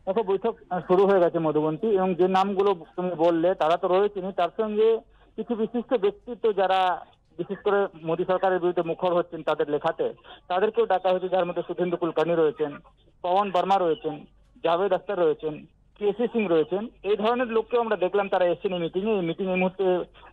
দেখো, বৈঠক শুরু হয়ে গেছে মধুবন্তী, এবং যে নামগুলো তুমি বললে তারা তো রয়েছেনই, তার সঙ্গে কিছু বিশিষ্ট ব্যক্তিত্ব যারা বিশেষ করে মোদী সরকারের বিরুদ্ধে মুখর হচ্ছেন তাদের লেখাতে, তাদেরকেও ডাকা হয়েছে, যার মধ্যে সুধীন্দ্র কুলকার্নি রয়েছেন, পবন বর্মা রয়েছেন, জাভেদ আখতার রয়েছেন, কেসি সিং রয়েছেন। এই ধরনের লোককেও আমরা দেখলাম তারা এসেছেন এই মিটিংয়ে। এই মিটিং এই মুহূর্তে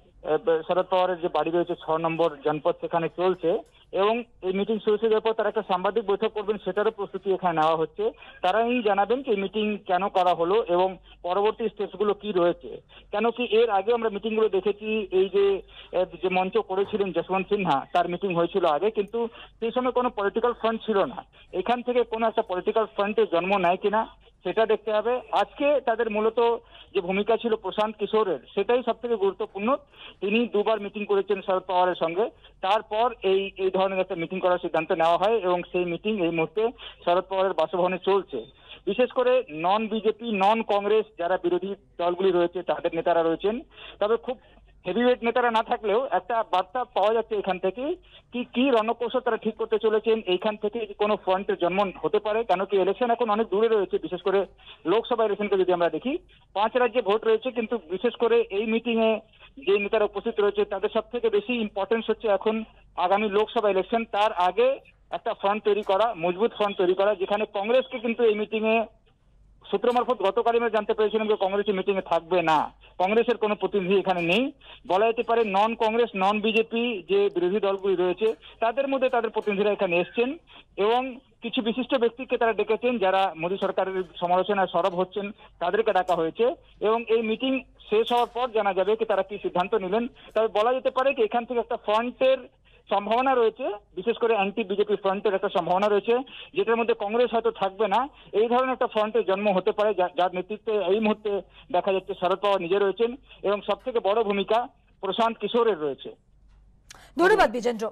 শরদ পাওয়ারের যে বাড়ি রয়েছে 6 নম্বর জনপদ, সেখানে চলছে। এবং এই মিটিং শেষ হয়ে যাওয়ার পর তারা একটা সাংবাদিক বৈঠক করবেন, সেটারও প্রস্তুতি এখানে নেওয়া হচ্ছে। তারা এই জানাবেন যে এই মিটিং কেন করা হলো এবং পরবর্তী স্টেপসগুলো কি রয়েছে। কেন কি এর আগে আমরা মিটিংগুলো দেখেছি, এই যে মঞ্চ করেছিলেন যশবন্ত সিনহা, তার মিটিং হয়েছিল আগে, কিন্তু সেই সময় কোনো পলিটিক্যাল ফ্রন্ট ছিল না। এখান থেকে কোনো একটা পলিটিক্যাল ফ্রন্টের জন্ম নেয় কিনা সেটা দেখতে হবে। আজকে তাদের মূলত যে ভূমিকা ছিল প্রশান্ত কিশোরের, সেটাই সব থেকে গুরুত্বপূর্ণ। তিনি 2বার মিটিং করেছেন শরদ পাওয়ারের সঙ্গে, তারপর এই ধরনের একটা মিটিং করার সিদ্ধান্ত নেওয়া হয় এবং সেই মিটিং এই মুহূর্তে শরদ পাওয়ারের বাসভবনে চলছে। বিশেষ করে নন বিজেপি, নন কংগ্রেস যারা বিরোধী দলগুলি রয়েছে তাদের নেতারা রয়েছেন। তবে খুব হেভিওয়েট নেতারা না থাকলেও একটা বার্তা পাওয়া যাচ্ছে এখান থেকে কি রণকৌশল তারা ঠিক করতে চলেছেন। এইখান থেকে কোনো ফ্রন্টের জন্ম হতে পারে, কেন কি ইলেকশন এখন অনেক দূরে রয়েছে। বিশেষ করে লোকসভা ইলেকশনকে যদি আমরা দেখি, 5 রাজ্যে ভোট রয়েছে, কিন্তু বিশেষ করে এই মিটিং এ যে নেতারা উপস্থিত রয়েছে তাদের সব থেকে বেশি ইম্পর্টেন্স হচ্ছে এখন আগামী লোকসভা ইলেকশন। তার আগে একটা ফ্রন্ট তৈরি করা, মজবুত ফ্রন্ট তৈরি করা, যেখানে কংগ্রেসকে কিন্তু এই মিটিং এ সূত্র মারফত গতকালই আমরা জানতে পেরেছিলাম যে কংগ্রেস মিটিং এ থাকবে না, কংগ্রেসের কোনো প্রতিনিধি এখানে নেই। বলা যেতে পারে নন কংগ্রেস, নন বিজেপি যে বিরোধী দলগুলি রয়েছে তাদের মধ্যে তাদের প্রতিনিধিরা এখানে এসছেন এবং কিছু বিশিষ্ট ব্যক্তিকে তারা ডেকেছেন যারা মোদী সরকারের সমালোচনায় সরব হচ্ছেন, তাদেরকে ডাকা হয়েছে। এবং এই মিটিং শেষ হওয়ার পর জানা যাবে কি তারা কি সিদ্ধান্ত নিলেন। তবে বলা যেতে পারে কি এখান থেকে একটা ফ্রন্টের সম্ভাবনা রয়েছে, বিশেষ করে অ্যান্টি বিজেপি ফ্রন্টের একটা সম্ভাবনা রয়েছে, যেটার মধ্যে কংগ্রেস হয়তো থাকবে না। এই ধরনের একটা ফ্রন্টের জন্ম হতে পারে, যার নেতৃত্বে এই মুহূর্তে দেখা যাচ্ছে শরদ পাওয়ার নিজে রয়েছেন এবং সব থেকে বড় ভূমিকা প্রশান্ত কিশোরের রয়েছে। ধন্যবাদ বিজেন্দ্র।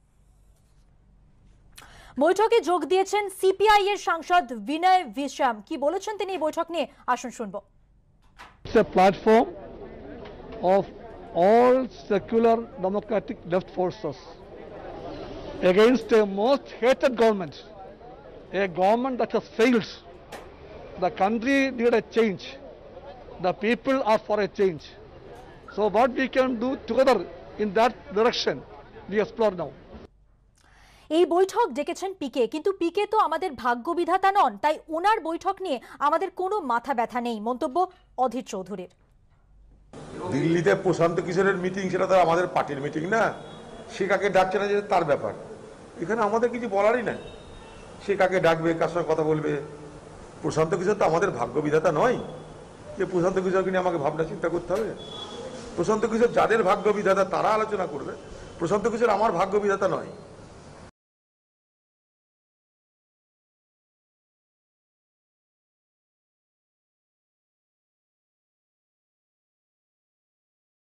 বৈঠকে যোগ দিয়েছেন সিপিআই এর সাংসদ বিনয় ভিশ্রাম। কি বলেছেন তিনি এই বৈঠক নিয়ে, আসুন শুনবো। It's a platform of all secular democratic left forces against a most hated government, a government that has failed. The country need a change. The people are for a change. So what we can do together in that direction, we explore now. এই বৈঠক ডেকেছেন পিকে, কিন্তু পিকে তো আমাদের ভাগ্য বিধাতা নন, তাই ওনার বৈঠক নিয়ে আমাদের কোনো মাথা ব্যথা নেই, মন্তব্য অধীর চৌধুরীর। দিল্লিতে প্রশান্ত কিশোরের মিটিং, সেটা তো আমাদের পার্টির মিটিং না, সে কাকে ডাকছে না যে তার ব্যাপার, এখানে আমাদের কিছু বলারই নাই। সে কাকে ডাকবে, কার সঙ্গে কথা বলবে, প্রশান্ত কিশোর তো আমাদের ভাগ্য বিধাতা নয় যে প্রশান্ত কিশোরকে নিয়ে আমাকে ভাবনা চিন্তা করতে হবে। প্রশান্ত কিশোর যাদের ভাগ্য বিধাতা তারা আলোচনা করবে, প্রশান্ত কিশোর আমার ভাগ্য বিধাতা নয়।